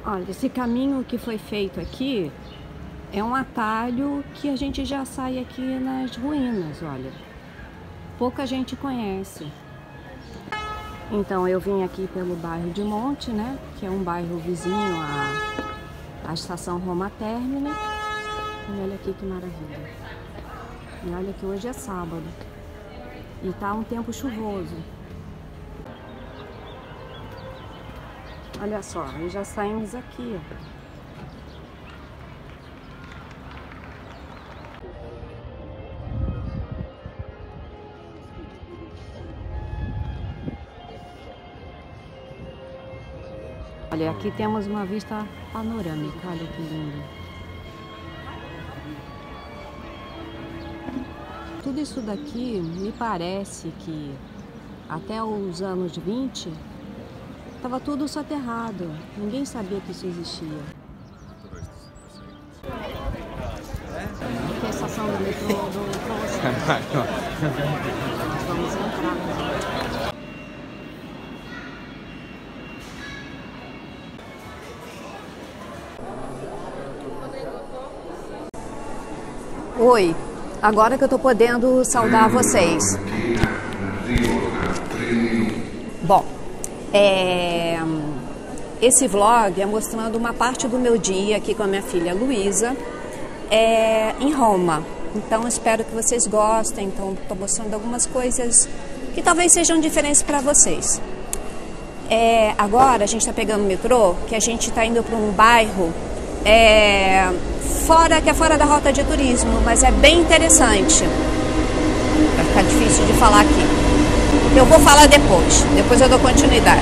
Olha, esse caminho que foi feito aqui é um atalho que a gente já sai aqui nas ruínas, olha. Pouca gente conhece. Então eu vim aqui pelo bairro de Monte, né? Que é um bairro vizinho à estação Roma Termini. E olha aqui que maravilha. E olha que hoje é sábado. E tá um tempo chuvoso. Olha só, aí já saímos aqui, ó. Olha, aqui temos uma vista panorâmica, olha que lindo. Tudo isso daqui me parece que até os anos 20 estava tudo soterrado, ninguém sabia que isso existia. Aqui é a estação do metrô do Vamos entrar. Oi, agora que eu tô podendo saudar vocês. Bom, esse vlog é mostrando uma parte do meu dia aqui com a minha filha Luísa em Roma. Então espero que vocês gostem. Então estou mostrando algumas coisas que talvez sejam diferentes para vocês. Agora a gente está pegando o metrô, que a gente está indo para um bairro que é fora da rota de turismo, mas é bem interessante. Vai ficar difícil de falar aqui. Eu vou falar depois eu dou continuidade.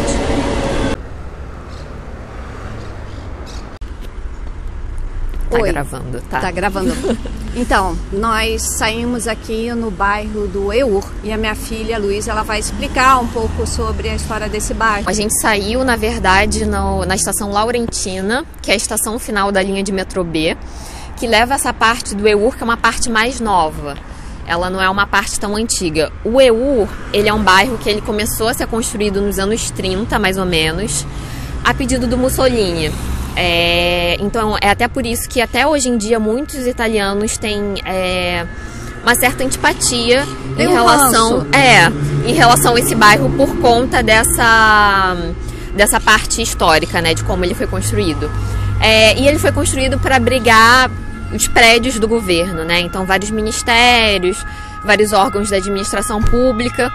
Tá Oi. gravando, tá? Tá gravando. Então, nós saímos aqui no bairro do Eur e a minha filha Luísa, ela vai explicar um pouco sobre a história desse bairro. A gente saiu, na verdade, na estação Laurentina, que é a estação final da linha de metrô B, que leva essa parte do Eur, que é uma parte mais nova. Ela não é uma parte tão antiga. O Eur, ele é um bairro que ele começou a ser construído nos anos 30, mais ou menos, a pedido do Mussolini. Então é até por isso que até hoje em dia muitos italianos têm uma certa antipatia em relação a esse bairro por conta dessa parte histórica, né, de como ele foi construído. E ele foi construído para abrigar os prédios do governo, né? Então vários ministérios, vários órgãos da administração pública.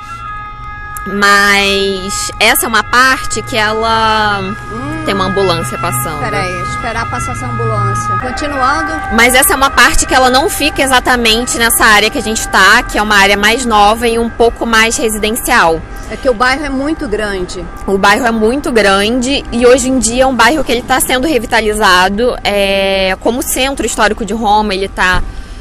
Mas essa é uma parte que ela tem uma ambulância passando. Peraí, esperar passar essa ambulância. Continuando. Mas essa é uma parte que ela não fica exatamente nessa área que a gente tá, que é uma área mais nova e um pouco mais residencial. É que o bairro é muito grande. O bairro é muito grande e hoje em dia é um bairro que ele está sendo revitalizado. Como centro histórico de Roma, ele está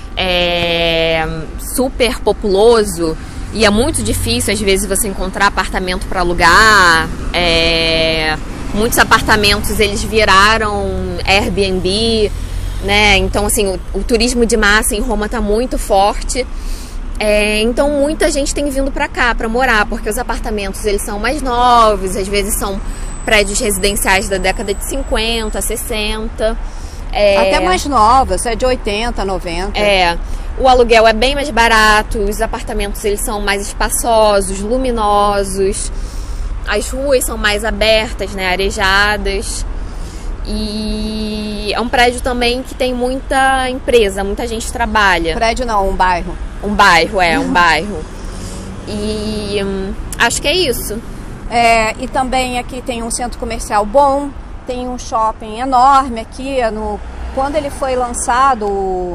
super populoso. E é muito difícil, às vezes, você encontrar apartamento para alugar. Muitos apartamentos, eles viraram Airbnb, né? Então, assim, o turismo de massa em Roma está muito forte. Então, muita gente tem vindo para cá para morar, porque os apartamentos, eles são mais novos, às vezes são prédios residenciais da década de 50, 60. Até mais novas, de 80, 90. O aluguel é bem mais barato, os apartamentos eles são mais espaçosos, luminosos, as ruas são mais abertas, né, arejadas. E é um prédio também que tem muita empresa, muita gente trabalha. Prédio não, um bairro. Um bairro, um bairro. E acho que é isso. E também aqui tem um centro comercial bom, tem um shopping enorme aqui. Quando ele foi lançado,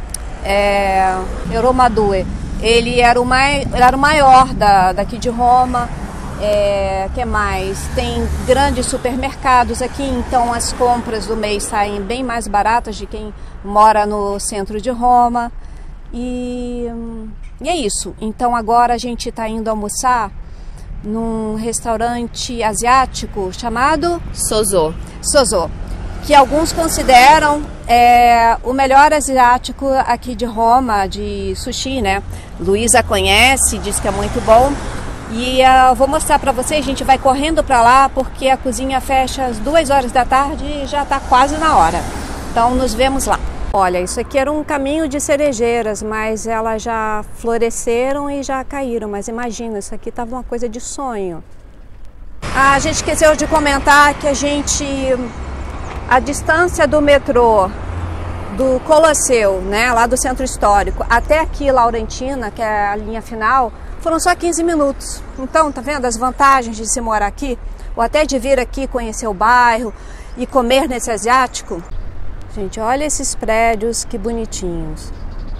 Roma 2, ele era o maior daqui de Roma. Que mais? Tem grandes supermercados aqui, então as compras do mês saem bem mais baratas de quem mora no centro de Roma. E é isso. Então agora a gente está indo almoçar num restaurante asiático chamado Sozo, que alguns consideram o melhor asiático aqui de Roma, de sushi, né? Luísa conhece, diz que é muito bom. E eu vou mostrar para vocês, a gente vai correndo para lá porque a cozinha fecha às 2 horas da tarde e já está quase na hora. Então nos vemos lá. Olha, isso aqui era um caminho de cerejeiras, mas elas já floresceram e já caíram. Mas imagina, isso aqui estava uma coisa de sonho. A gente esqueceu de comentar que a distância do metrô do Colosseu, né, lá do Centro Histórico, até aqui Laurentina, que é a linha final, foram só 15 minutos. Então, tá vendo as vantagens de se morar aqui? Ou até de vir aqui conhecer o bairro e comer nesse asiático? Gente, olha esses prédios, que bonitinhos.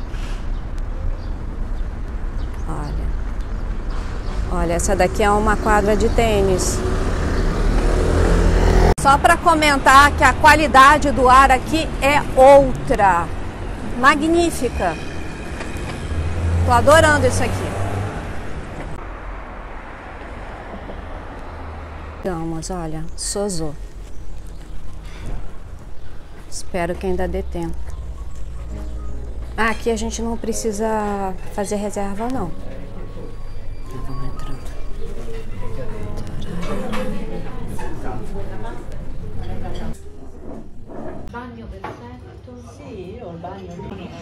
Olha, essa daqui é uma quadra de tênis. Só para comentar que a qualidade do ar aqui é outra. Magnífica. Tô adorando isso aqui. Vamos, olha, Sozô. Espero que ainda dê tempo. Aqui a gente não precisa fazer reserva, não. Vamos entrando. Bagno perfetto? Sì, io il bagno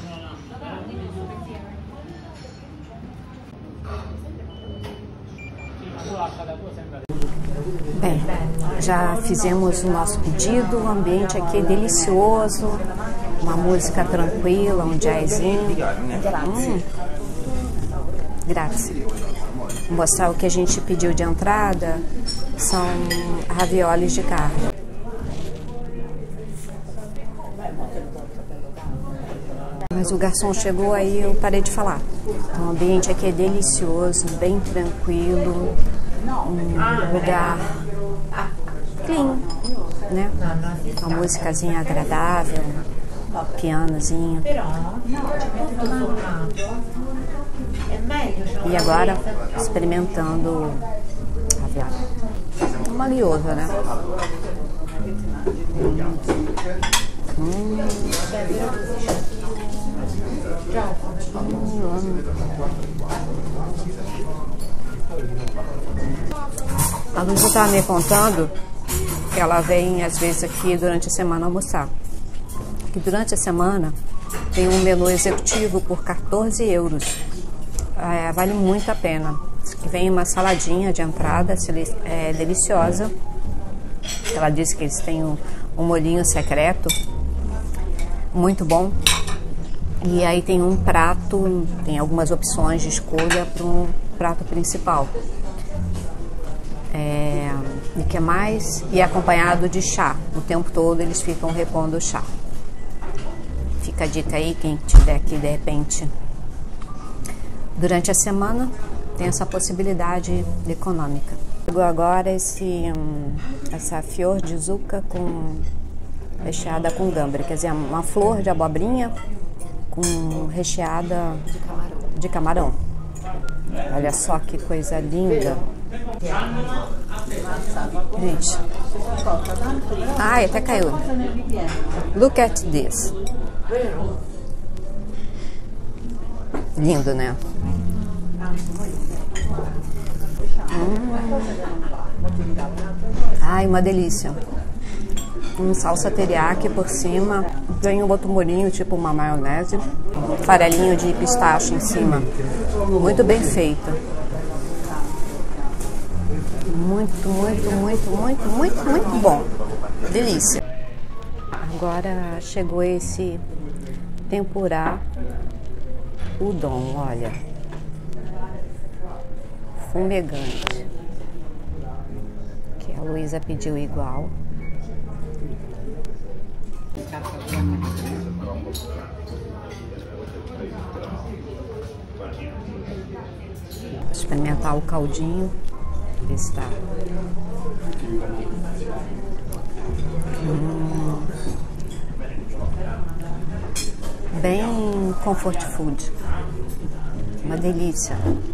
Bem, já fizemos o nosso pedido, o ambiente aqui é delicioso, uma música tranquila, um jazzinho. Grazie. Vou mostrar o que a gente pediu de entrada, são raviolis de carne. Mas o garçom chegou, aí eu parei de falar. Então, o ambiente aqui é delicioso, bem tranquilo, um lugar clean, né? Uma musicazinha agradável, pianozinho. E agora, experimentando a viagem. Uma liosa, né? A Luísa estava me contando que ela vem às vezes aqui durante a semana almoçar. Que durante a semana tem um menu executivo por 14 euros. Vale muito a pena. Que vem uma saladinha de entrada, deliciosa. Ela disse que eles têm um molhinho secreto, muito bom. E aí tem um prato, tem algumas opções de escolha para um prato principal. E que mais? E acompanhado de chá. O tempo todo eles ficam repondo chá. Fica a dica aí, quem estiver aqui de repente. Durante a semana tem essa possibilidade econômica. Chegou agora essa flor de zucca recheada com gambra, quer dizer, uma flor de abobrinha recheada de camarão. Olha só que coisa linda. Gente. Ai, até caiu. Look at this. Lindo, né? Ai, uma delícia. Salsa teriyaki por cima. Vem um outro molhinho, tipo uma maionese. Farelinho de pistache em cima. Muito bem feito. Muito bom. Delícia. Agora chegou esse tempurá udon, olha. Fumegante. Que a Luísa pediu igual. Vou experimentar o caldinho. Ver se tá. Bem comfort food. Uma delícia.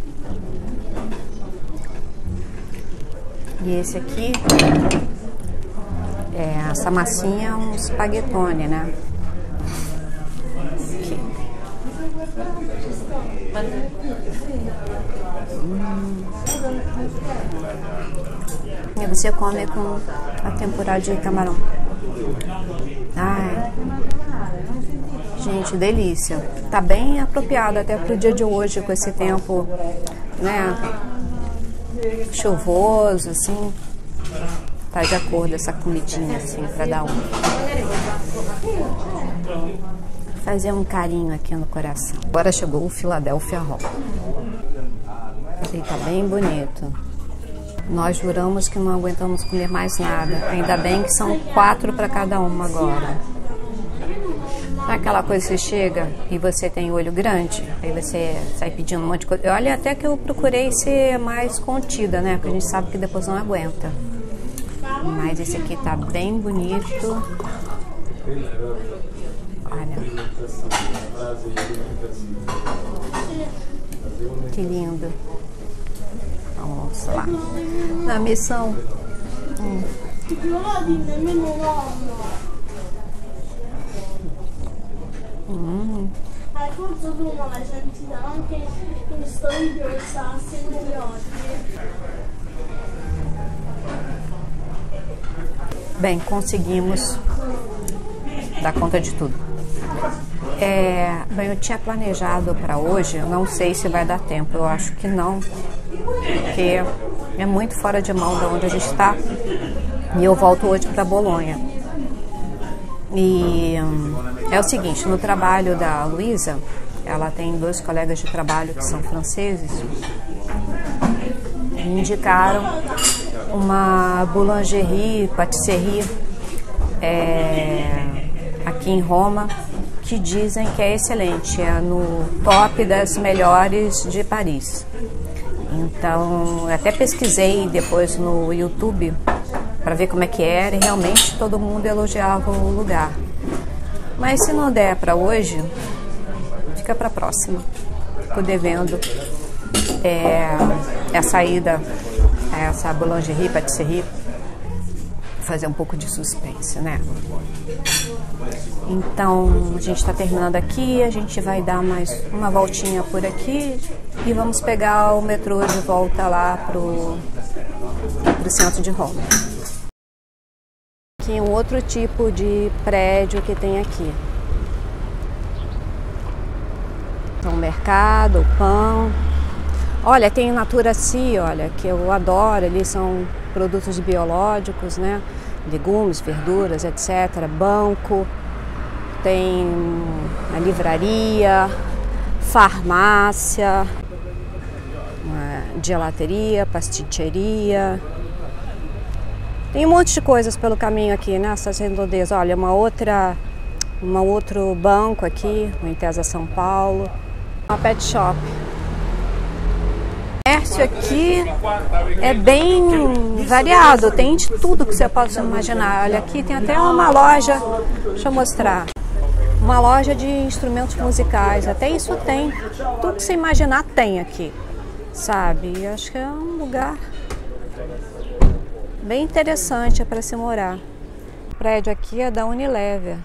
E esse aqui essa massinha é um spaghettone, né? Aqui. E você come com a tempurá de camarão. Ai, gente, delícia. Tá bem apropriado até pro dia de hoje, com esse tempo, né, chuvoso, assim. Tá de acordo essa comidinha, assim, pra dar fazer um carinho aqui no coração. Agora chegou o Philadelphia Roll. Ele tá bem bonito. Nós juramos que não aguentamos comer mais nada. Ainda bem que são 4 para cada uma agora. Sabe aquela coisa que você chega e você tem olho grande? Aí você sai pedindo um monte de coisa. Olha, até que eu procurei ser mais contida, né? Porque a gente sabe que depois não aguenta. Mas esse aqui tá bem bonito. Olha. Que lindo. Vamos lá. Na missão. Bem, conseguimos dar conta de tudo. Bem, eu tinha planejado para hoje, eu não sei se vai dar tempo, eu acho que não, porque é muito fora de mão de onde a gente está, e eu volto hoje para Bolonha. E é o seguinte, no trabalho da Luísa, ela tem 2 colegas de trabalho que são franceses, me indicaram uma boulangerie, patisserie aqui em Roma, que dizem que é excelente, é no top das melhores de Paris. Então, até pesquisei depois no YouTube para ver como é que era, e realmente todo mundo elogiava o lugar. Mas se não der para hoje, fica para a próxima. Estou devendo a saída a essa boulangerie, patisserie, fazer um pouco de suspense, né? Então, a gente está terminando aqui, a gente vai dar mais uma voltinha por aqui e vamos pegar o metrô de volta lá pro centro de Roma. Aqui um outro tipo de prédio que tem aqui. Então, o mercado, o pão. Olha, tem Naturaci, olha, que eu adoro, eles são produtos biológicos, né? Legumes, verduras, etc. Banco, tem a livraria, farmácia, gelateria, pasticceria. Tem um monte de coisas pelo caminho aqui, nessas redondezas. Olha, um outro banco aqui, no Intesa São Paulo. Uma pet shop. O comércio aqui é bem variado, tem de tudo que você possa imaginar. Olha, aqui tem até uma loja, deixa eu mostrar, uma loja de instrumentos musicais, até isso tem. Tudo que você imaginar tem aqui, sabe? E acho que é um lugar bem interessante para se morar. O prédio aqui é da Unilever.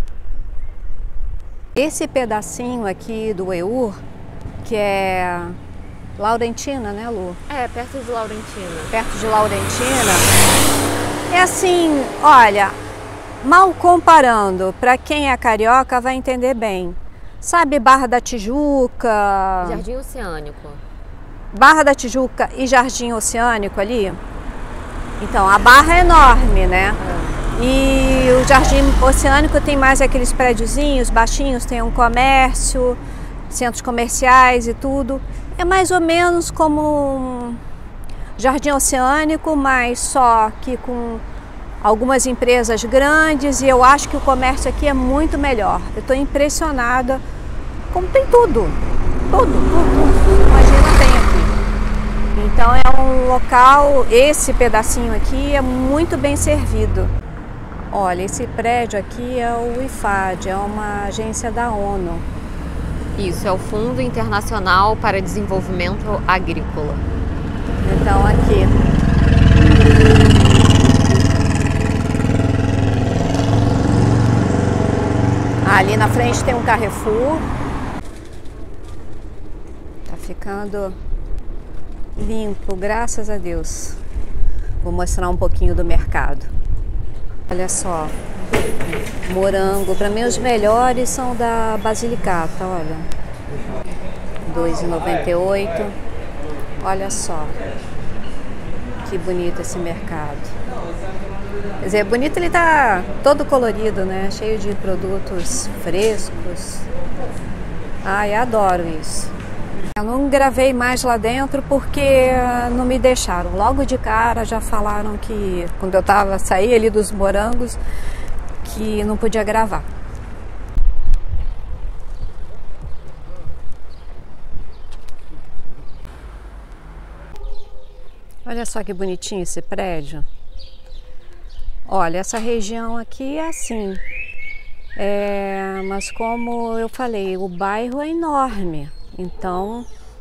Esse pedacinho aqui do EUR, que é Laurentina, né, Lu? É, perto de Laurentina. Perto de Laurentina. É assim, olha, mal comparando, para quem é carioca vai entender bem. Sabe Barra da Tijuca? Jardim Oceânico. Barra da Tijuca e Jardim Oceânico ali? Então, a Barra é enorme, né? E o Jardim Oceânico tem mais aqueles prédiozinhos baixinhos, tem um comércio, centros comerciais e tudo. É mais ou menos como um Jardim Oceânico, mas só que com algumas empresas grandes, e eu acho que o comércio aqui é muito melhor. Eu estou impressionada, como tem tudo, tudo. Imagina, tem aqui. Então é um local, esse pedacinho aqui é muito bem servido. Olha, esse prédio aqui é o IFAD, é uma agência da ONU. Isso, é o Fundo Internacional para Desenvolvimento Agrícola. Então aqui. Ali na frente tem um Carrefour. ficando limpo, graças a Deus. Vou mostrar um pouquinho do mercado. Olha só, morango. Para mim os melhores são da Basilicata, olha. R$ 2,98. Olha só. Que bonito esse mercado. Quer dizer, bonito, ele tá todo colorido, né? Cheio de produtos frescos. Ai, adoro isso. Eu não gravei mais lá dentro porque não me deixaram. Logo de cara já falaram que quando eu saí ali dos morangos, que não podia gravar. Olha só que bonitinho esse prédio. Olha, essa região aqui é assim. Mas como eu falei, o bairro é enorme. Então,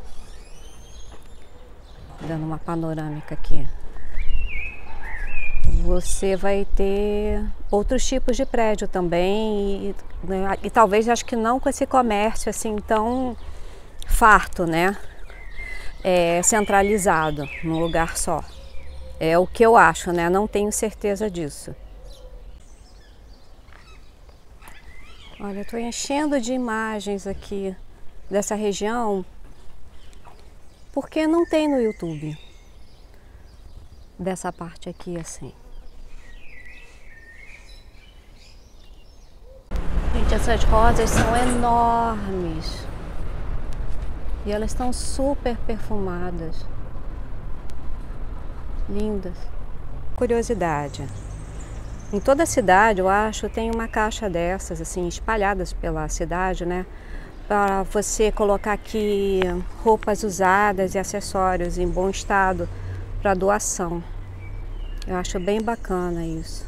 dando uma panorâmica aqui, você vai ter outros tipos de prédio também. E talvez, acho que não com esse comércio assim tão farto, né? Centralizado num lugar só. É o que eu acho, né? Não tenho certeza disso. Olha, eu estou enchendo de imagens aqui dessa região porque não tem no YouTube. Dessa parte aqui assim. Gente, essas rosas são enormes. E elas estão super perfumadas. Lindas. Curiosidade. Em toda a cidade, eu acho, tem uma caixa dessas, assim, espalhadas pela cidade, né? Para você colocar aqui roupas usadas e acessórios em bom estado para doação. Eu acho bem bacana isso.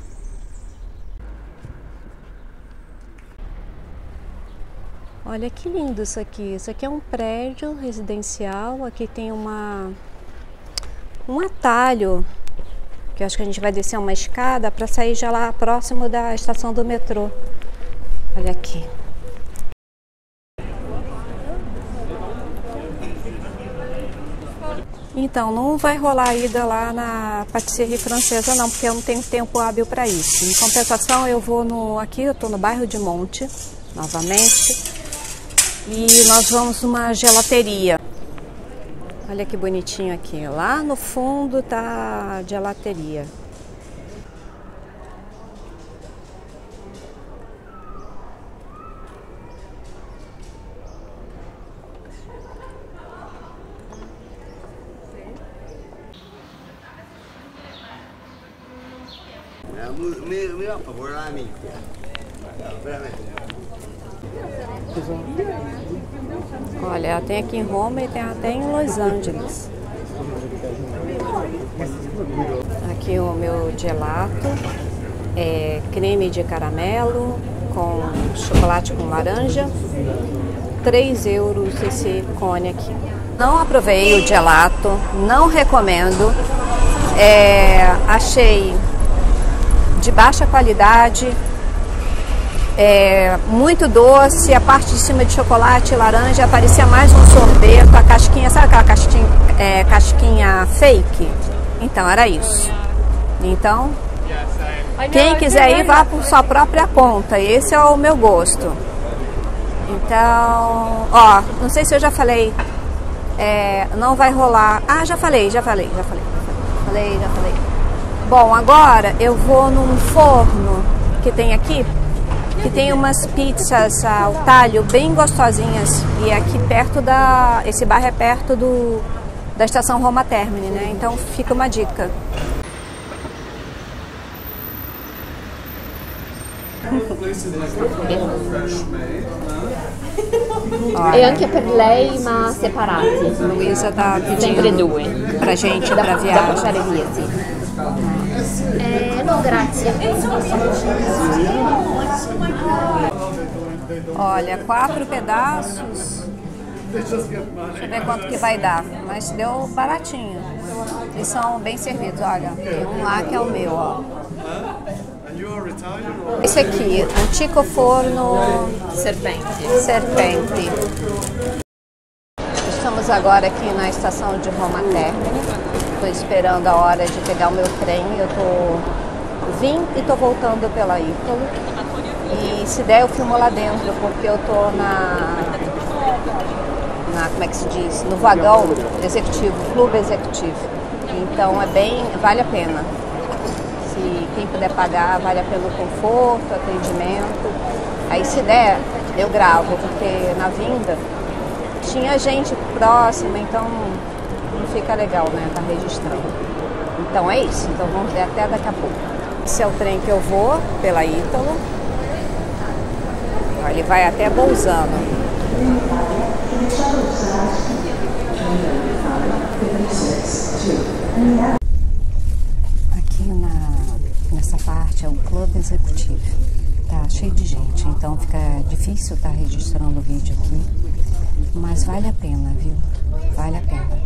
Olha que lindo isso aqui. Isso aqui é um prédio residencial. Aqui tem um atalho, que eu acho que a gente vai descer uma escada para sair já lá próximo da estação do metrô. Olha aqui. Então, não vai rolar a ida lá na patisserie francesa não, porque eu não tenho tempo hábil para isso. Em compensação, eu vou aqui eu estou no bairro de Monte, novamente. E nós vamos numa gelateria. Olha que bonitinho aqui. Lá no fundo tá a gelateria. Meu favor, lá, amigo. Olha, tem aqui em Roma e tem até em Los Angeles. Aqui o meu gelato é creme de caramelo com chocolate com laranja. 3 euros esse cone aqui. Não aprovei o gelato, não recomendo. Achei de baixa qualidade. Muito doce, a parte de cima de chocolate e laranja parecia mais um sorvete, a casquinha, sabe aquela casquinha fake? Então era isso. Então, quem quiser ir, vá por sua própria conta, esse é o meu gosto. Então, ó, não sei se eu já falei, não vai rolar, já falei. Bom, agora eu vou num forno que tem aqui, que tem umas pizzas ao talho bem gostosinhas. E aqui perto esse bairro é perto da estação Roma Termini, né? Então fica uma dica. E anche per lei, ma separati. Luísa tá Sempre pedindo due. pra gente, Da pra da viagem. portare via, sì. No, grazie. Olha, 4 pedaços. Deixa eu ver quanto que vai dar. Mas deu baratinho. E são bem servidos, olha. Tem um lá que é o meu, ó. Esse aqui, Antico Forno Serpenti. Serpenti. estamos agora aqui na estação de Roma Termini. Estou esperando a hora de pegar o meu trem. Vim e estou voltando pela Ítalo. E se der eu filmo lá dentro, porque eu estou como é que se diz? No vagão executivo, clube executivo. Então vale a pena. Se quem puder pagar, vale a pena o conforto, o atendimento. Aí se der, eu gravo, porque na vinda tinha gente próxima, então não fica legal, né? Tá registrando. Então é isso, então vamos ver até daqui a pouco. Esse é o trem que eu vou pela Ítalo. Ele vai até Bolzano. Aqui nessa parte é o clube executivo. Tá cheio de gente, então fica difícil estar registrando o vídeo aqui. Mas vale a pena, viu? Vale a pena.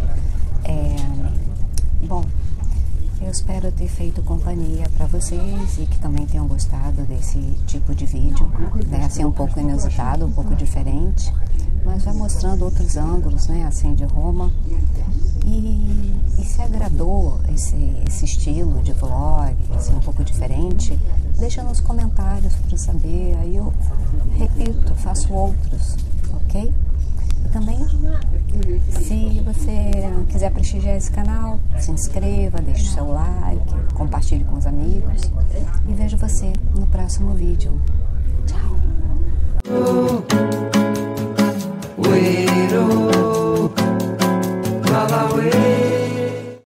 Bom, eu espero ter feito companhia para vocês e que também tenham gostado desse tipo de vídeo, né? Assim, um pouco inusitado, um pouco diferente, mas vai mostrando outros ângulos, né? Assim, de Roma. E se agradou esse estilo de vlog, assim, um pouco diferente, deixa nos comentários para saber. Aí eu repito, faço outros, ok? E também, se você quiser prestigiar esse canal, se inscreva, deixe o seu like, compartilhe com os amigos e vejo você no próximo vídeo. Tchau! Wait, oh,